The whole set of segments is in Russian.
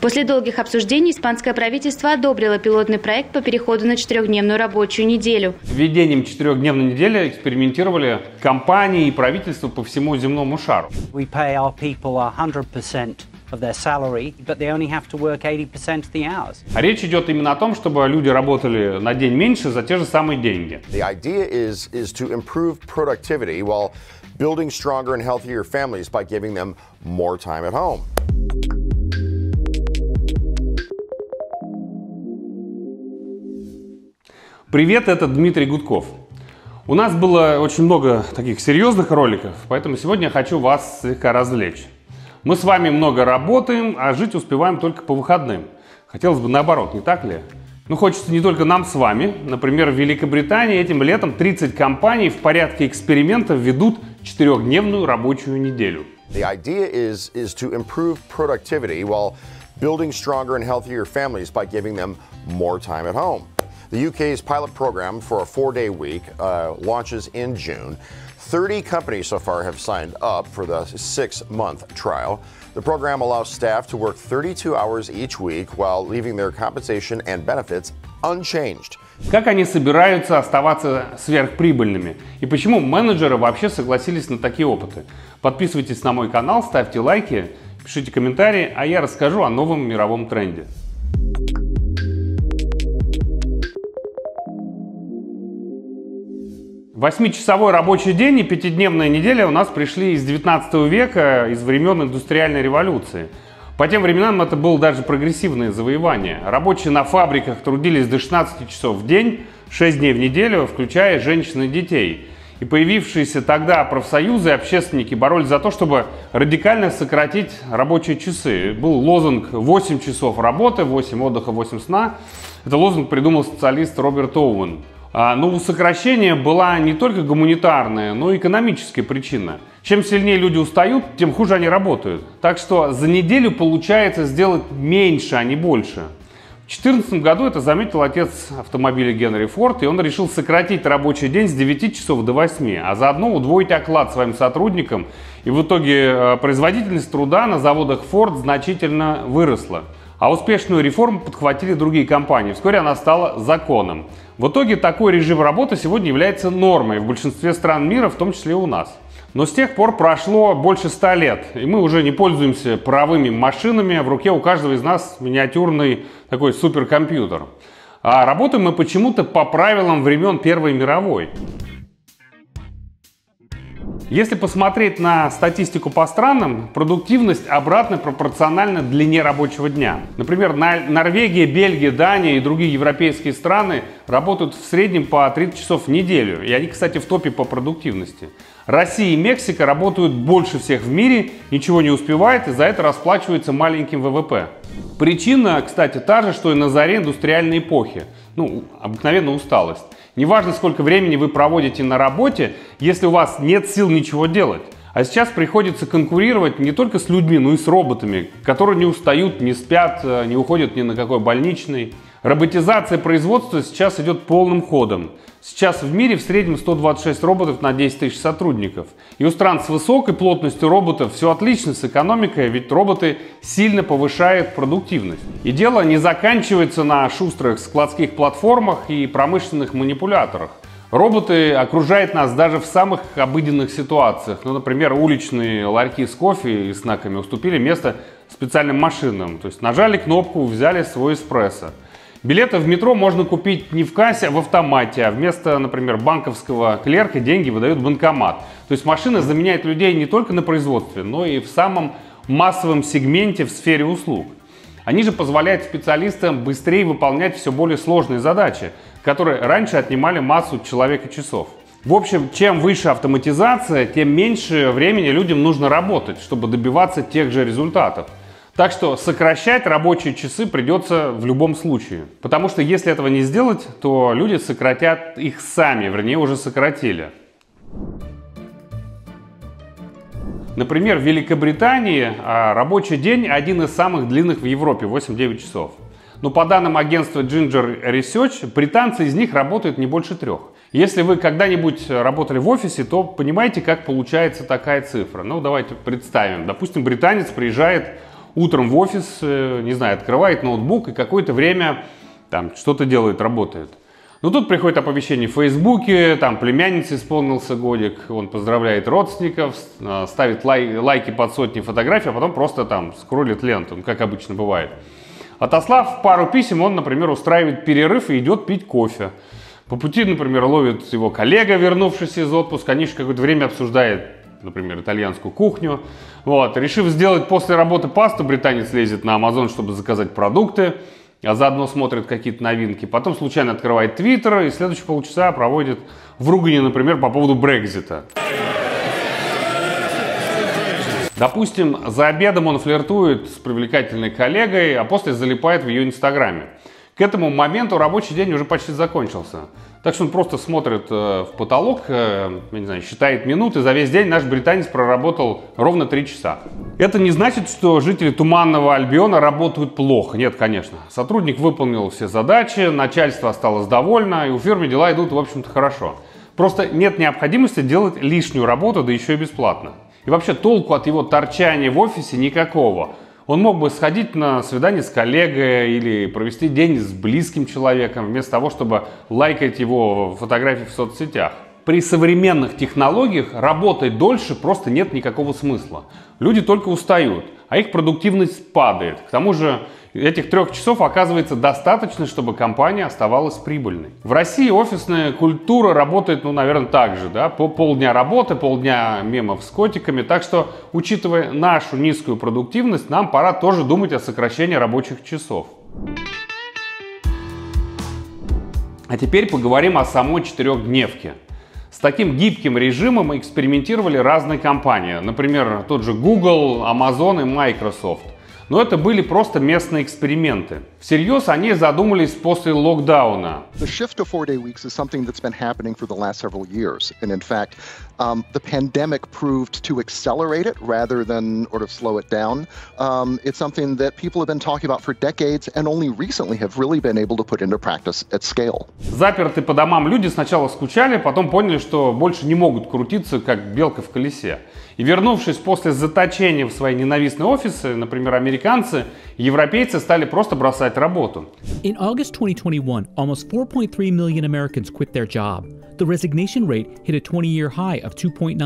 После долгих обсуждений испанское правительство одобрило пилотный проект по переходу на 4-дневную рабочую неделю. Введением 4-дневной недели экспериментировали компании и правительства по всему земному шару. We pay our people 100% of their salary, but they only have to work 80% of the hours. А речь идет именно о том, чтобы люди работали на день меньше за те же самые деньги. The idea is to improve productivity while building stronger and healthier families by giving them more time at home. Привет, это Дмитрий Гудков. У нас было очень много таких серьезных роликов, поэтому сегодня я хочу вас слегка развлечь. Мы с вами много работаем, а жить успеваем только по выходным. Хотелось бы наоборот, не так ли? Но хочется не только нам с вами. Например, в Великобритании этим летом 30 компаний в порядке эксперимента введут 4-дневную рабочую неделю. The idea is to improve productivity while building stronger and healthier families by giving them more time at home. The UK's pilot program for a 4-day week launches in June. 30 companies so far have signed up for the 6-month trial. The program allows staff to work 32 hours each week while leaving their compensation and benefits unchanged. Как они собираются оставаться сверхприбыльными? И почему менеджеры вообще согласились на такие опыты? Подписывайтесь на мой канал, ставьте лайки, пишите комментарии, а я расскажу о новом мировом тренде. Восьмичасовой рабочий день и 5-дневная неделя у нас пришли из 19 века, из времен индустриальной революции. По тем временам это было даже прогрессивное завоевание. Рабочие на фабриках трудились до 16 часов в день, 6 дней в неделю, включая женщин и детей. И появившиеся тогда профсоюзы и общественники боролись за то, чтобы радикально сократить рабочие часы. Был лозунг 8 часов работы, 8 отдыха, 8 сна. Это лозунг придумал социалист Роберт Оуэн. Но у сокращения была не только гуманитарная, но и экономическая причина. Чем сильнее люди устают, тем хуже они работают. Так что за неделю получается сделать меньше, а не больше. В 2014 году это заметил отец автомобиля Генри Форд, и он решил сократить рабочий день с 9 часов до 8, а заодно удвоить оклад своим сотрудникам. И в итоге производительность труда на заводах Ford значительно выросла. А успешную реформу подхватили другие компании. Вскоре она стала законом. В итоге такой режим работы сегодня является нормой в большинстве стран мира, в том числе и у нас. Но с тех пор прошло больше 100 лет, и мы уже не пользуемся паровыми машинами. В руке у каждого из нас миниатюрный такой суперкомпьютер. А работаем мы почему-то по правилам времен Первой мировой. Если посмотреть на статистику по странам, продуктивность обратно пропорциональна длине рабочего дня. Например, Норвегия, Бельгия, Дания и другие европейские страны работают в среднем по 30 часов в неделю. И они, кстати, в топе по продуктивности. Россия и Мексика работают больше всех в мире, ничего не успевают и за это расплачиваются маленьким ВВП. Причина, кстати, та же, что и на заре индустриальной эпохи. Обыкновенно усталость. Неважно, сколько времени вы проводите на работе, если у вас нет сил ничего делать. А сейчас приходится конкурировать не только с людьми, но и с роботами, которые не устают, не спят, не уходят ни на какой больничный. Роботизация производства сейчас идет полным ходом. Сейчас в мире в среднем 126 роботов на 10 тысяч сотрудников. И у стран с высокой плотностью роботов все отлично с экономикой, ведь роботы сильно повышают продуктивность. И дело не заканчивается на шустрых складских платформах и промышленных манипуляторах. Роботы окружают нас даже в самых обыденных ситуациях. Например, уличные ларьки с кофе и снеками уступили место специальным машинам. То есть нажали кнопку, взяли свой эспрессо. Билеты в метро можно купить не в кассе, а в автомате, а вместо, например, банковского клерка деньги выдают банкомат. То есть машина заменяет людей не только на производстве, но и в самом массовом сегменте в сфере услуг. Они же позволяют специалистам быстрее выполнять все более сложные задачи, которые раньше отнимали массу человека часов. В общем, чем выше автоматизация, тем меньше времени людям нужно работать, чтобы добиваться тех же результатов. Так что сокращать рабочие часы придется в любом случае. Потому что если этого не сделать, то люди сократят их сами, вернее уже сократили. Например, в Великобритании рабочий день один из самых длинных в Европе, 8-9 часов. Но по данным агентства Ginger Research, британцы из них работают не больше 3. Если вы когда-нибудь работали в офисе, то понимаете, как получается такая цифра. Давайте представим. Допустим, британец приезжает утром в офис, не знаю, открывает ноутбук и какое-то время там что-то делает, работает. Но тут приходит оповещение в Фейсбуке, там племяннице исполнился годик, он поздравляет родственников, ставит лайки под сотни фотографий, а потом просто там скроллит ленту, как обычно бывает. Отослав пару писем, он, например, устраивает перерыв и идет пить кофе. По пути, например, ловит его коллега, вернувшийся из отпуска, они же какое-то время обсуждают, например, итальянскую кухню. Вот. Решив сделать после работы пасту, британец лезет на Amazon, чтобы заказать продукты, а заодно смотрит какие-то новинки. Потом случайно открывает Твиттер и следующие полчаса проводит в ругани, например, по поводу Брексита. Допустим, за обедом он флиртует с привлекательной коллегой, а после залипает в ее инстаграме. К этому моменту рабочий день уже почти закончился. Так что он просто смотрит в потолок, я не знаю, считает минуты. За весь день наш британец проработал ровно 3 часа. Это не значит, что жители Туманного Альбиона работают плохо. Нет, конечно. Сотрудник выполнил все задачи, начальство осталось довольно, и у фирмы дела идут, в общем-то, хорошо. Просто нет необходимости делать лишнюю работу, да еще и бесплатно. И вообще толку от его торчания в офисе никакого. Он мог бы сходить на свидание с коллегой или провести день с близким человеком, вместо того, чтобы лайкать его фотографии в соцсетях. При современных технологиях работать дольше просто нет никакого смысла. Люди только устают, а их продуктивность падает. К тому же этих 3 часов оказывается достаточно, чтобы компания оставалась прибыльной. В России офисная культура работает, наверное, так же. Да? По полдня работы, полдня мемов с котиками. Так что, учитывая нашу низкую продуктивность, нам пора тоже думать о сокращении рабочих часов. А теперь поговорим о самой 4-дневке. С таким гибким режимом экспериментировали разные компании. Например, тот же Google, Amazon и Microsoft. Но это были просто местные эксперименты. Всерьез они задумались после локдауна. The shift to 4-day weeks is something that's been happening for the last several years. And in fact, the pandemic proved to accelerate it rather than sort of slow it down. It's something that people have been talking about for decades and only recently have really been able to put into practice at scale. Заперты по домам люди сначала скучали, потом поняли, что больше не могут крутиться, как белка в колесе. И вернувшись после заточения в свои ненавистные офисы, например, американцы, европейцы стали просто бросать работу. In August 2021, almost 4.3 million Americans quit their job. The resignation rate hit a 20-year high of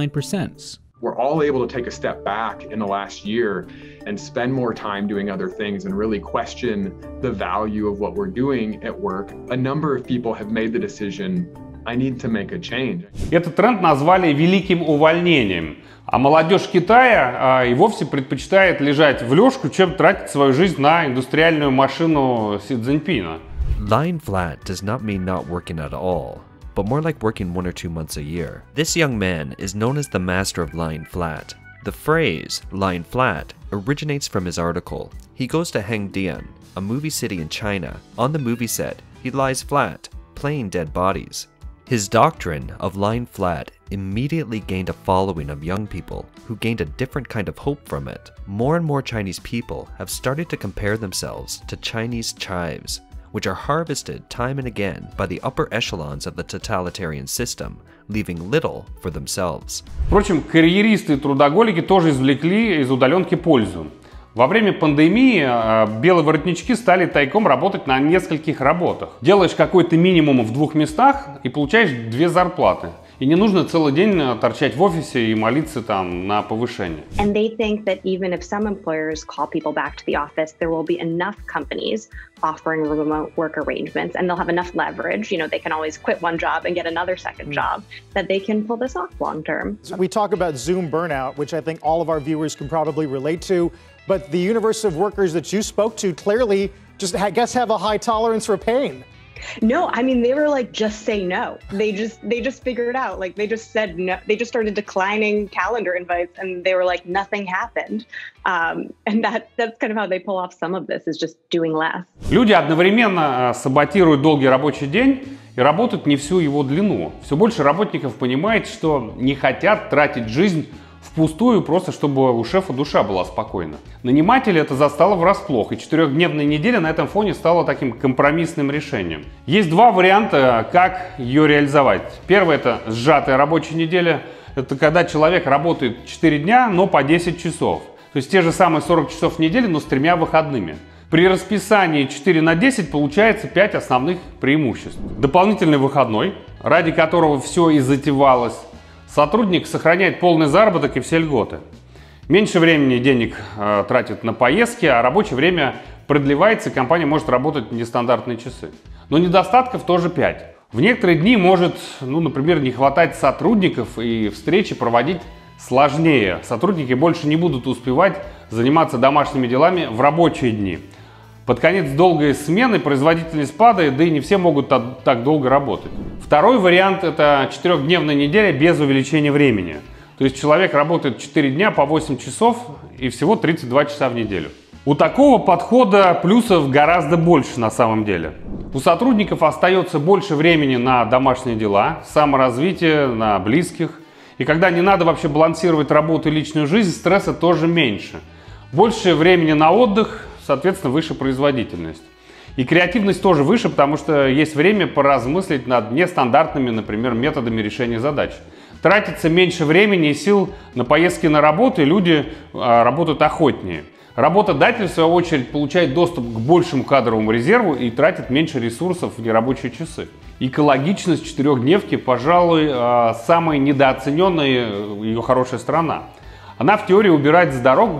2.9%. We're all able to take a step back in the last year and spend more time doing other things and really question the value of what we're doing at work. A number of people have made the decision, I need to make a change. Этот тренд назвали «великим увольнением». А молодежь Китая и вовсе предпочитает лежать в лёжку, чем тратить свою жизнь на индустриальную машину Си Цзиньпина. Lying flat does not mean not working at all, but more like working 1 or 2 months a year. This young man is known as the master of lying flat. The phrase, lying flat, originates from his article. He goes to Hengdian, a movie city in China. On the movie set, he lies flat, playing dead bodies. His doctrine of lying flat immediately gained a following of young people who gained a different kind of hope from it. More and more Chinese people have started to compare themselves to Chinese chives, which are harvested time and again by the upper echelons of the totalitarian system, leaving little for themselves. Впрочем, карьеристы и трудоголики тоже извлекли из удаленки пользу. Во время пандемии белые воротнички стали тайком работать на нескольких работах. Делаешь какой-то минимум в 2 местах и получаешь 2 зарплаты. И не нужно целый день торчать в офисе и молиться там на повышение. And they think that even if some employers call people back to the office, there will be enough companies offering remote work arrangements, and they'll have enough leverage. You know, they can always quit one job and get another second job, that they can pull this off long term. We talk about Zoom burnout, which I think all of our viewers can probably relate to, but the universe of workers that you spoke to clearly just, I guess, have a high tolerance for pain. No, I mean, they were like, just say no. They just figured it out. Like, they just said no. They just started declining calendar invites, and they were like, nothing happened. And that's kind of how they pull off some of this, is just doing less. Люди одновременно саботируют долгий рабочий день и работают не всю его длину. Все больше работников понимает, что не хотят тратить жизнь впустую, просто чтобы у шефа душа была спокойна. Наниматели это застало врасплох, и 4-дневная неделя на этом фоне стала таким компромиссным решением. Есть 2 варианта, как ее реализовать. Первый — это сжатая рабочая неделя. Это когда человек работает 4 дня, но по 10 часов. То есть те же самые 40 часов в неделю, но с 3 выходными. При расписании 4 на 10 получается 5 основных преимуществ. Дополнительный выходной, ради которого все и затевалось. Сотрудник сохраняет полный заработок и все льготы. Меньше времени и денег тратит на поездки, а рабочее время продлевается, и компания может работать в нестандартные часы. Но недостатков тоже 5. В некоторые дни может, например, не хватать сотрудников, и встречи проводить сложнее. Сотрудники больше не будут успевать заниматься домашними делами в рабочие дни. Под конец долгой смены производительность падает, да и не все могут так долго работать. Второй вариант – это 4-дневная неделя без увеличения времени. То есть человек работает 4 дня по 8 часов и всего 32 часа в неделю. У такого подхода плюсов гораздо больше на самом деле. У сотрудников остается больше времени на домашние дела, саморазвитие, на близких. И когда не надо вообще балансировать работу и личную жизнь, стресса тоже меньше. Больше времени на отдых, соответственно, выше производительность. И креативность тоже выше, потому что есть время поразмыслить над нестандартными, например, методами решения задач. Тратится меньше времени и сил на поездки на работу, и люди работают охотнее. Работодатель, в свою очередь, получает доступ к большему кадровому резерву и тратит меньше ресурсов в нерабочие часы. Экологичность 4-дневки, пожалуй, самая недооцененная ее хорошая сторона. Она в теории убирает с дорог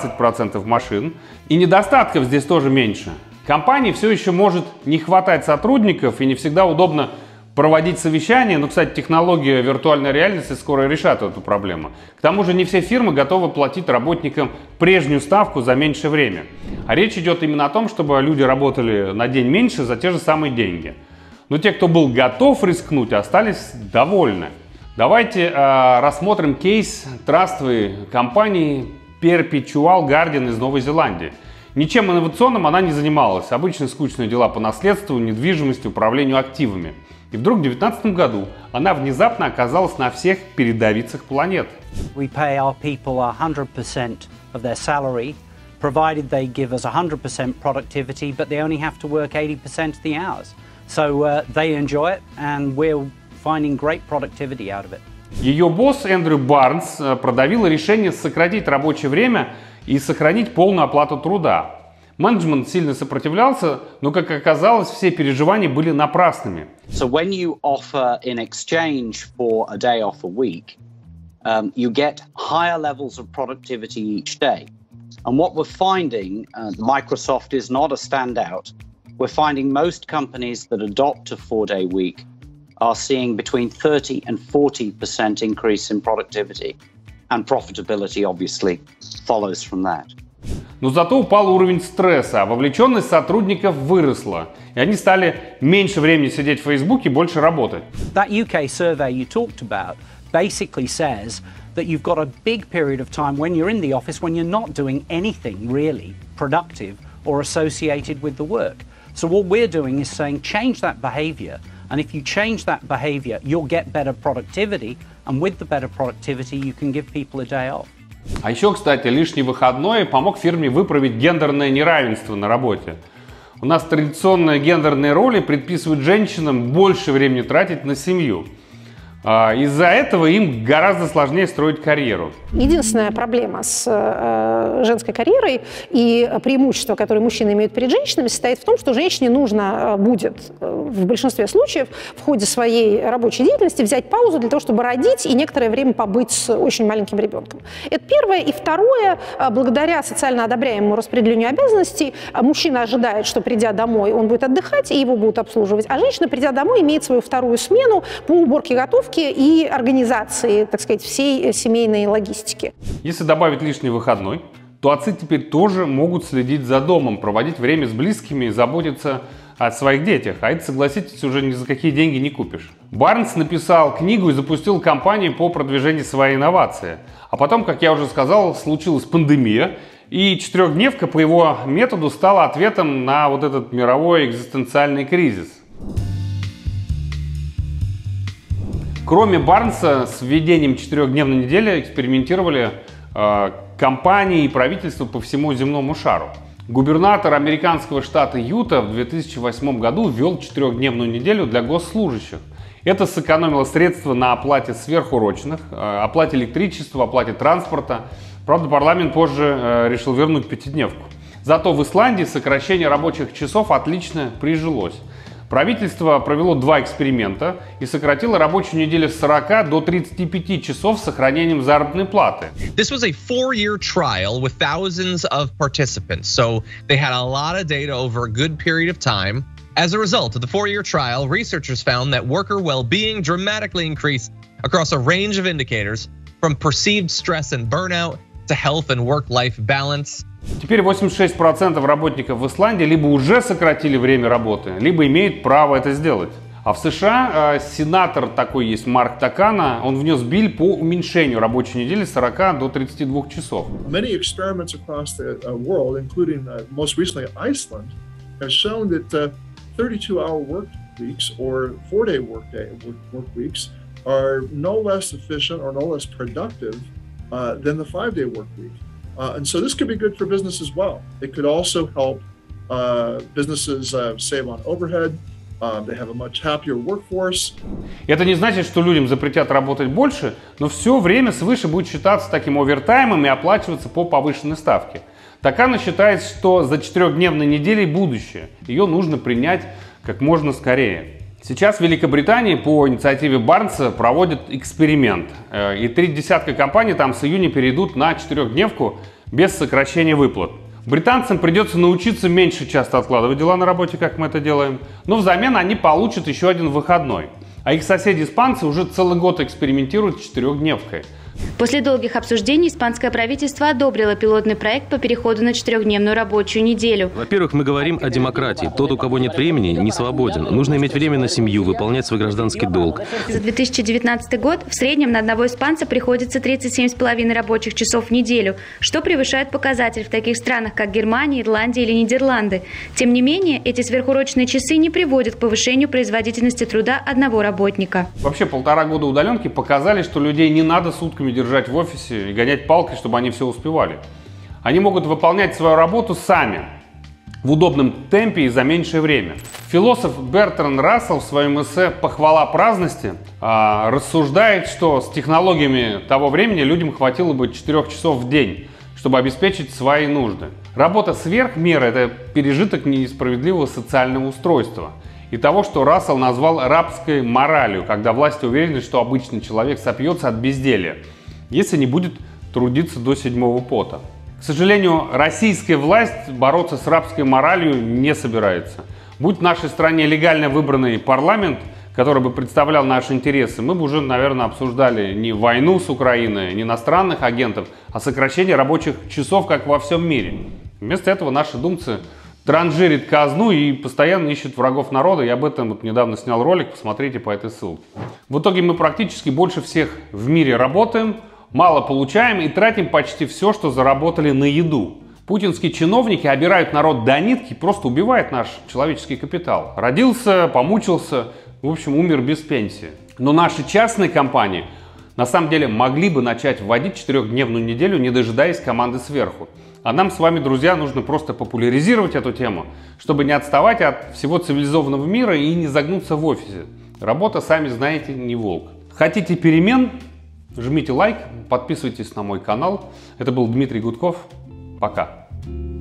20% машин, и недостатков здесь тоже меньше. Компании все еще может не хватать сотрудников, и не всегда удобно проводить совещания, но, кстати, технология виртуальной реальности скоро решат эту проблему. К тому же не все фирмы готовы платить работникам прежнюю ставку за меньшее время. А речь идет именно о том, чтобы люди работали на день меньше за те же самые деньги. Но те, кто был готов рискнуть, остались довольны. Давайте рассмотрим кейс трастовой компании Perpetual Guardian из Новой Зеландии. Ничем инновационным она не занималась. Обычные скучные дела по наследству, недвижимости, управлению активами. И вдруг в 2019 году она внезапно оказалась на всех передовицах планет. We pay our people 100% of their salary, provided they give us 100% productivity, but they only have to work 80% of the hours. So they enjoy it, and we're finding great productivity out of it. Ее босс Эндрю Барнс продавил решение сократить рабочее время и сохранить полную оплату труда. Менеджмент сильно сопротивлялся, но, как оказалось, все переживания были напрасными. So when you offer in exchange for a day off a week, you get higher levels of productivity each day. And what we're finding, Microsoft is not a standout. We're finding most companies that adopt a 4-day week are seeing between 30 and 40% increase in productivity. And profitability, obviously, follows from that. Но зато упал уровень стресса, а вовлеченность сотрудников выросла. И они стали меньше времени сидеть в Фейсбуке и больше работать. That UK survey you talked about basically says that you've got a big period of time when you're in the office when you're not doing anything really productive or associated with the work. So what we're doing is saying change that behavior. And if you change that behavior, you'll get better productivity. And with the better productivity, you can give people a day off. А еще, кстати, лишний выходной помог фирме выправить гендерное неравенство на работе. У нас традиционные гендерные роли предписывают женщинам больше времени тратить на семью. Из-за этого им гораздо сложнее строить карьеру. Единственная проблема с женской карьерой и преимущество, которое мужчины имеют перед женщинами, состоит в том, что женщине нужно будет в большинстве случаев в ходе своей рабочей деятельности взять паузу для того, чтобы родить и некоторое время побыть с очень маленьким ребенком. Это первое. И второе, благодаря социально одобряемому распределению обязанностей, мужчина ожидает, что придя домой, он будет отдыхать и его будут обслуживать, а женщина, придя домой, имеет свою вторую смену по уборке, готовке и организации, так сказать, всей семейной логистики. Если добавить лишний выходной, то отцы теперь тоже могут следить за домом, проводить время с близкими и заботиться о своих детях. А это, согласитесь, уже ни за какие деньги не купишь. Барнс написал книгу и запустил кампанию по продвижению своей инновации. А потом, как я уже сказал, случилась пандемия, и 4-дневка по его методу стала ответом на вот этот мировой экзистенциальный кризис. Кроме Барнса, с введением 4-дневной недели экспериментировали компании и правительства по всему земному шару. Губернатор американского штата Юта в 2008 году ввел 4-дневную неделю для госслужащих. Это сэкономило средства на оплате сверхурочных, оплате электричества, оплате транспорта. Правда, парламент позже решил вернуть пятидневку. Зато в Исландии сокращение рабочих часов отлично прижилось. Правительство провело 2 эксперимента и сократило рабочую неделю с 40 до 35 часов с сохранением заработной платы. This was a 4-year trial with thousands of participants, so they had a lot of data over a good period of time. As a result of the 4-year trial, researchers found that worker well-being dramatically increased across a range of indicators, from perceived stress and burnout to health and work-life balance. Теперь 86% работников в Исландии либо уже сократили время работы, либо имеют право это сделать. А в США сенатор такой есть Марк Такана, он внес билл по уменьшению рабочей недели с 40 до 32 часов. Many experiments across the world, including most recently Iceland, have shown that 32-hour work weeks or 4-day work weeks are no less efficient or no less productive than the 5-day work week. And so this could be good for business as well. It could also help businesses save on overhead. They have a much happier workforce. Это не значит, что людям запретят работать больше, но все время свыше будет считаться таким овертаймом и оплачиваться по повышенной ставке. Такана считает, что за 4-дневной неделей будущее. Ее нужно принять как можно скорее. Сейчас в Великобритании по инициативе Барнса проводят эксперимент. И 3 десятка компаний там с июня перейдут на 4-дневку без сокращения выплат. Британцам придется научиться меньше часто откладывать дела на работе, как мы это делаем, но взамен они получат еще один выходной. А их соседи-испанцы уже целый год экспериментируют с 4-дневкой. После долгих обсуждений испанское правительство одобрило пилотный проект по переходу на 4-дневную рабочую неделю. Во-первых, мы говорим о демократии. Тот, у кого нет времени, не свободен. Нужно иметь время на семью, выполнять свой гражданский долг. За 2019 год в среднем на одного испанца приходится 37,5 рабочих часов в неделю, что превышает показатель в таких странах, как Германия, Ирландия или Нидерланды. Тем не менее, эти сверхурочные часы не приводят к повышению производительности труда одного работника. Вообще, 1,5 года удаленки показали, что людей не надо сутками держать в офисе и гонять палкой, чтобы они все успевали. Они могут выполнять свою работу сами, в удобном темпе и за меньшее время. Философ Бертранд Рассел в своем эссе «Похвала праздности» рассуждает, что с технологиями того времени людям хватило бы 4 часов в день, чтобы обеспечить свои нужды. Работа сверх меры – это пережиток несправедливого социального устройства и того, что Рассел назвал рабской моралью, когда власти уверены, что обычный человек сопьется от безделья, если не будет трудиться до 7-го пота. К сожалению, российская власть бороться с рабской моралью не собирается. Будь в нашей стране легально выбранный парламент, который бы представлял наши интересы, мы бы уже, наверное, обсуждали не войну с Украиной, не иностранных агентов, а сокращение рабочих часов, как во всем мире. Вместо этого наши думцы транжирят казну и постоянно ищут врагов народа. Я об этом вот недавно снял ролик, посмотрите по этой ссылке. В итоге мы практически больше всех в мире работаем, мало получаем и тратим почти все, что заработали на еду. Путинские чиновники обирают народ до нитки, просто убивают наш человеческий капитал. Родился, помучился, в общем, умер без пенсии. Но наши частные компании на самом деле могли бы начать вводить 4-дневную неделю, не дожидаясь команды сверху. А нам с вами, друзья, нужно просто популяризировать эту тему, чтобы не отставать от всего цивилизованного мира и не загнуться в офисе. Работа, сами знаете, не волк. Хотите перемен? Жмите лайк, подписывайтесь на мой канал. Это был Дмитрий Гудков. Пока.